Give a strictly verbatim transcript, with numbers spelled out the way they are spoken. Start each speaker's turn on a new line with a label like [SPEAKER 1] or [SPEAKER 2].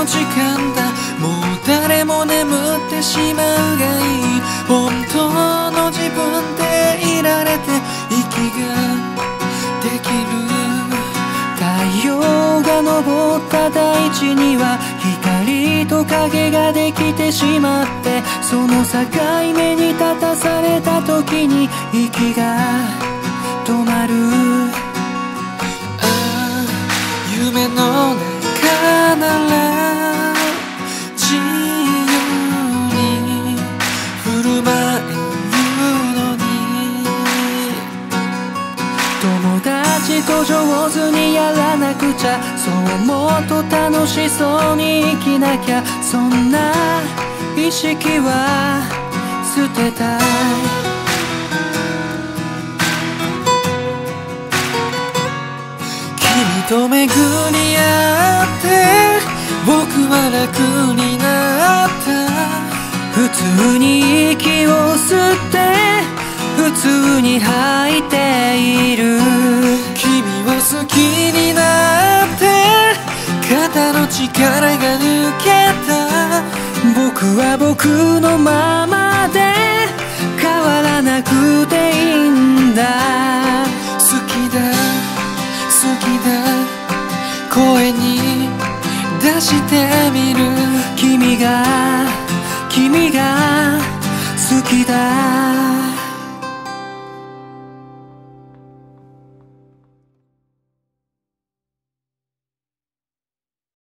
[SPEAKER 1] の時間だ。もう誰も眠ってしまうがいい。本当の自分でいられて息ができる。太陽が昇った大地には光と影ができてしまって、その境目に立たされた時に息が止まる。ああ夢の中なら自由に振る舞えるのに、友達と上手にやらなくちゃ、そうもっと楽しそうに生きなきゃ、そんな意識は捨てたい。君と巡り合って僕は楽になった。普通に息を吸って普通に吐いている。君を好きになって肩の力が抜けた。僕は僕のままで変わらなくていいんだ。好きだ好きだ声に出して